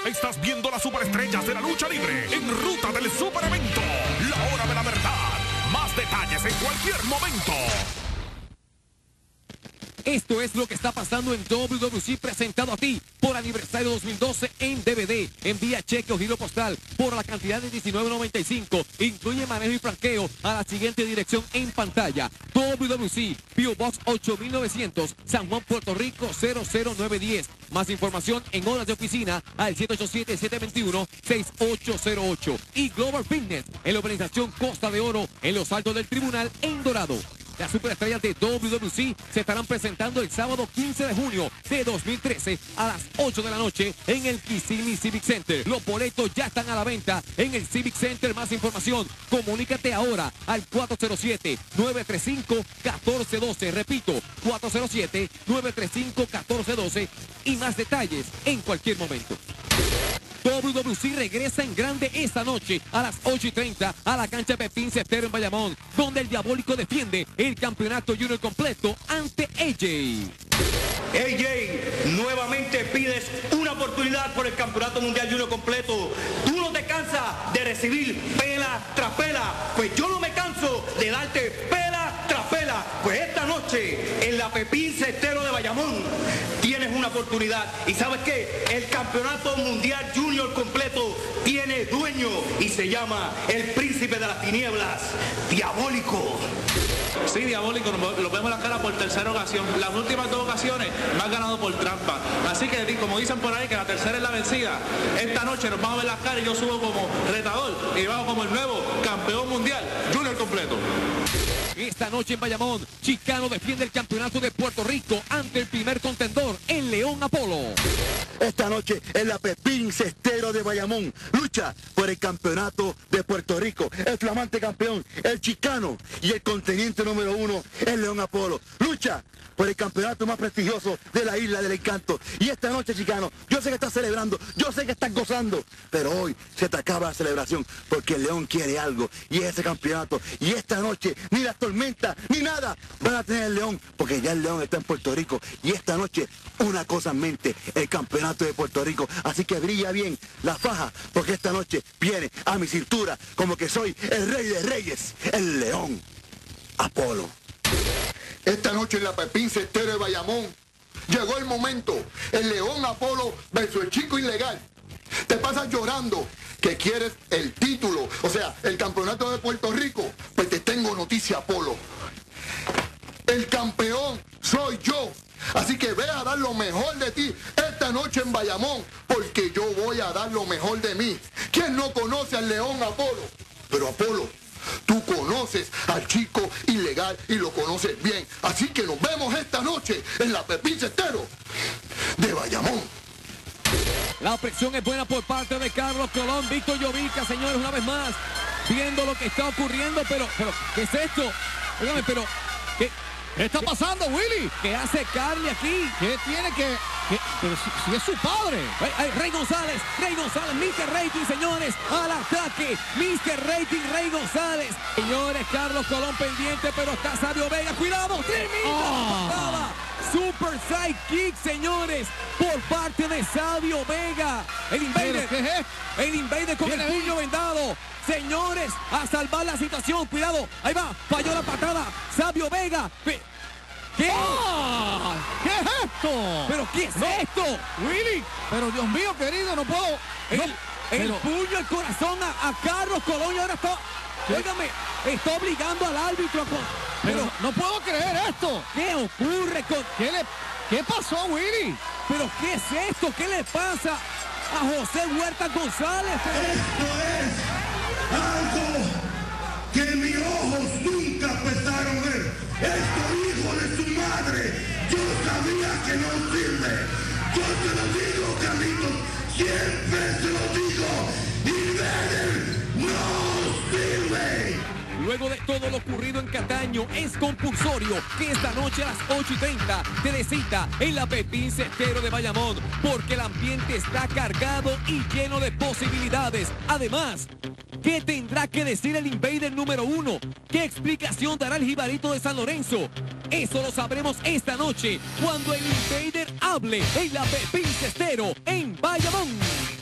Estás viendo las superestrellas de la lucha libre en ruta del superevento. La hora de la verdad. Más detalles en cualquier momento. Esto es lo que está pasando en WWC, presentado a ti por aniversario 2012 en DVD. Envía cheque o giro postal por la cantidad de $19.95. Incluye manejo y franqueo a la siguiente dirección en pantalla. WWC, P.O. Box 8900, San Juan, Puerto Rico 00910. Más información en horas de oficina al 787-721-6808. Y Global Fitness en la organización Costa de Oro en los Altos del Tribunal en Dorado. Las superestrellas de WWC se estarán presentando el sábado 15 de junio de 2013 a las 8 de la noche en el Kissimmee Civic Center. Los boletos ya están a la venta en el Civic Center. Más información, comunícate ahora al 407-935-1412. Repito, 407-935-1412 y más detalles en cualquier momento. WWC regresa en grande esta noche a las 8:30 a la cancha Pepín Cestero en Bayamón, donde el Diabólico defiende el campeonato junior completo ante AJ. AJ, nuevamente pides una oportunidad por el campeonato mundial junior completo. Tú no te cansas de recibir pela tras pela, pues yo no me canso de darte pela tras pela. Pues esta noche en la Pepín Cestero de Bayamón tienes una oportunidad. ¿Y sabes qué? El campeonato mundial junior completo tiene dueño y se llama el príncipe de las tinieblas, Diabólico. Sí, Diabólico, lo vemos en la cara por tercera ocasión. Las últimas dos ocasiones me han ganado por trampa. Así que, como dicen por ahí, que la tercera es la vencida. Esta noche nos vamos a ver las caras y yo subo como retador y vamos como el nuevo campeón mundial junior completo. Esta noche en Bayamón, Chicano defiende el campeonato de Puerto Rico ante el primer contendor, el León Apolo. Esta noche en la Pepín Cestero de Bayamón, lucha por el campeonato de Puerto Rico. El flamante campeón, el Chicano, y el contendiente número 1, el León Apolo. Lucha por el campeonato más prestigioso de la Isla del Encanto. Y esta noche, Chicano, yo sé que estás celebrando, yo sé que estás gozando, pero hoy se te acaba la celebración porque el León quiere algo, y es ese campeonato. Y esta noche, ni las tormentas, ni nada van a tener el León, porque ya el León está en Puerto Rico. Y esta noche, una cosa en mente, el campeonato de Puerto Rico. Así que brilla bien la faja, porque esta noche viene a mi cintura como que soy el rey de reyes, el León Apolo. Esta noche en la Pepín Cestero de Bayamón llegó el momento. El León Apolo versus el Chico Ilegal. Te pasas llorando que quieres el título, o sea, el campeonato de Puerto Rico. Pues te tengo noticia, Apolo. El campeón soy yo. Así que ve a dar lo mejor de ti esta noche en Bayamón, porque yo voy a dar lo mejor de mí. ¿Quién no conoce al León Apolo? Pero Apolo, tú conoces al Chico Ilegal y lo conoces bien. Así que nos vemos esta noche en la Pepín Cestero de Bayamón. La presión es buena por parte de Carlos Colón. Víctor Llovica, señores, una vez más, viendo lo que está ocurriendo. Pero ¿qué es esto? Dígame, pero ¿qué está pasando, Willy? ¿Qué hace Carly aquí? ¿Qué tiene que...? Pero si es su padre. Rey González, Mr. Rating, señores, al ataque, Mr. Rating, Rey González. Señores, Carlos Colón pendiente, pero está Sabio Vega, cuidado, patada. Super side kick, señores, por parte de Sabio Vega. El Invader, ¿qué es esto? El Invader con el puño vendado. Señores, a salvar la situación, cuidado, ahí va, falló la patada, Sabio Vega. ¿Qué? ¡Ah! ¿Qué es esto? ¿Pero qué es esto? Willy, pero Dios mío, querido, no puedo. El puño al corazón a Carlos Colón y ahora está... Óigame, está obligando al árbitro a... Pero no puedo creer esto. ¿Qué ocurre con...? ¿Qué pasó, Willy? ¿Pero qué es esto? ¿Qué le pasa a José Huerta González? Esto es algo que mis ojos nunca pensaron ver. Esto, hijo de su madre, yo sabía que no sirve. Yo te lo digo, Carlitos, siempre te lo digo. Invader no sirve. Luego de todo lo ocurrido en Cataño, es compulsorio que esta noche a las 8:30 te dé cita en la Pepín Cestero de Bayamón, porque el ambiente está cargado y lleno de posibilidades. Además, ¿qué tendrá que decir el Invader número 1? ¿Qué explicación dará el Jibarito de San Lorenzo? Eso lo sabremos esta noche, cuando el Invader hable en la Pepín Cestero en Bayamón.